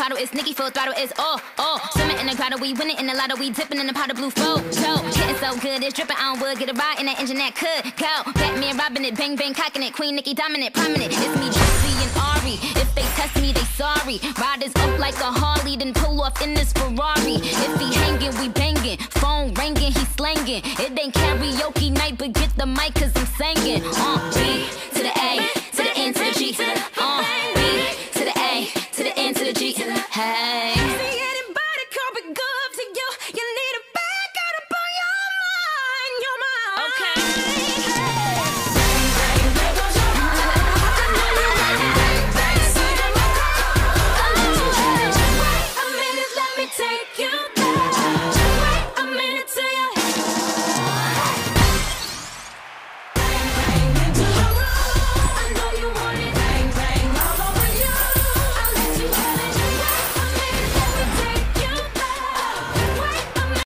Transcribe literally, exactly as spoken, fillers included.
bottle, it's Nicki full throttle, it's all, all. Swimming in the grotto, we winning in the lotto, we dipping in the pot of blue flow. So, getting so good, it's dripping on wood, get a ride in that engine that could go. Batman robbing it, bang bang cocking it, Queen Nicki dominant, prominent. It's me, Jesse and Ari. If they test me, they sorry. Riders up like a Harley, then pull off in this Ferrari. If he hanging, we banging. Phone ringing, he slanging. It ain't karaoke night, but get the mic, cause I'm singing. Uh, B to the A, to the N to the G. Uh, B to the A, to the N to the G. Hey. See anybody coming good to you? You